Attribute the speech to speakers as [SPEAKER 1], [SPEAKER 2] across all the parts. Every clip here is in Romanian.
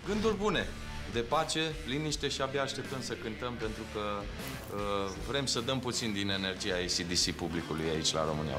[SPEAKER 1] Gânduri bune, de pace, liniște și abia așteptăm să cântăm pentru că vrem să dăm puțin din energia AC/DC publicului aici la România.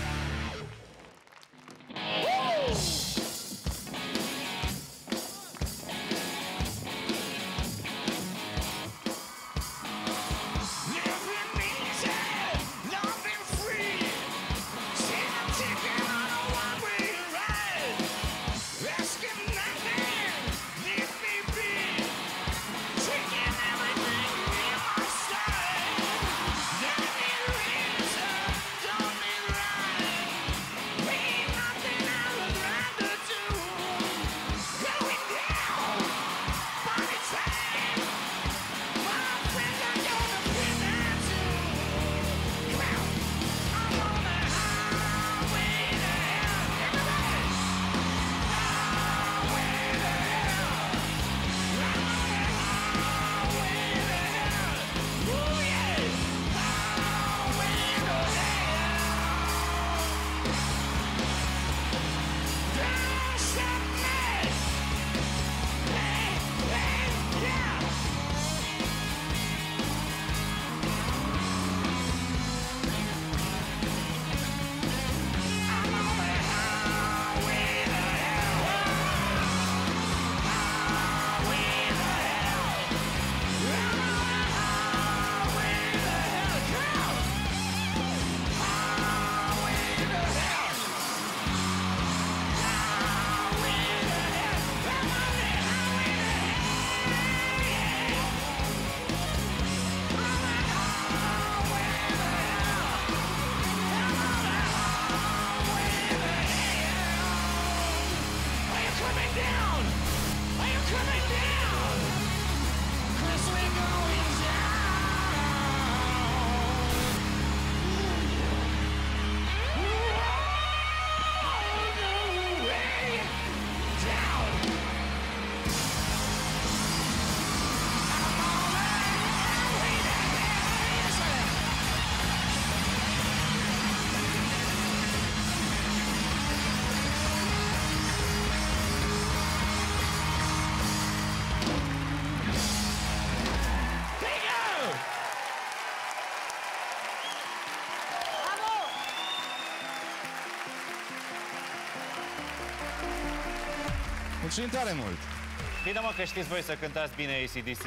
[SPEAKER 2] Mulțumim tare mult!
[SPEAKER 3] Bine, mă, că știți voi să cântați bine AC/DC.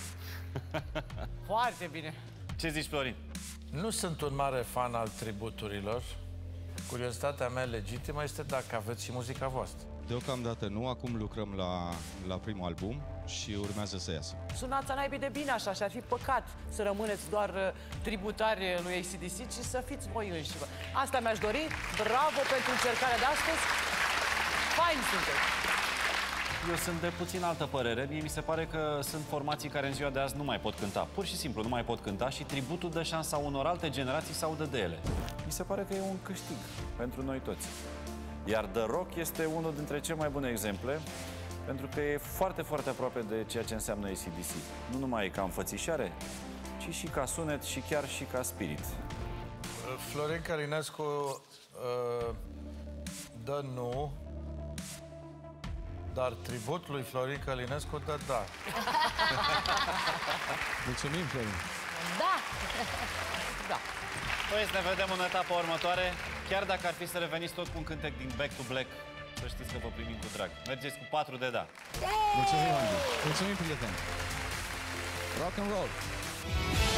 [SPEAKER 4] Foarte bine.
[SPEAKER 3] Ce zici, Florin?
[SPEAKER 5] Nu sunt un mare fan al tributurilor. Curiozitatea mea legitimă este dacă aveți și muzica voastră.
[SPEAKER 2] Deocamdată nu, acum lucrăm la primul album și urmează să iasă.
[SPEAKER 4] Sunați a naibii de bine așa și ar fi păcat să rămâneți doar tributari lui AC/DC, ci să fiți voi înși vă. Asta mi-aș dori. Bravo pentru încercarea de astăzi. Fain sunteți!
[SPEAKER 3] Eu sunt de puțin altă părere. Mie mi se pare că sunt formații care în ziua de azi nu mai pot cânta. Pur și simplu nu mai pot cânta și tributul dă șansa unor alte generații să audă de ele. Mi se pare că e un câștig pentru noi toți. Iar The Rock este unul dintre cele mai bune exemple, pentru că e foarte, foarte aproape de ceea ce înseamnă AC/DC. Nu numai ca înfățișare, ci și ca sunet și chiar și ca spirit.
[SPEAKER 5] Florin Călinescu dă nu, dar tributul lui Florin Călinescu dă da.
[SPEAKER 2] Mulțumim, Florin!
[SPEAKER 6] Da!
[SPEAKER 4] Da.
[SPEAKER 3] Păi să ne vedem în etapa următoare. Chiar dacă ar fi să reveniți tot cu un cântec din Back to Black, să știți că vă primim cu drag. Mergeți cu 4 de da.
[SPEAKER 2] Mulțumim, Andy! Mulțumim, prieteni! Rock and roll!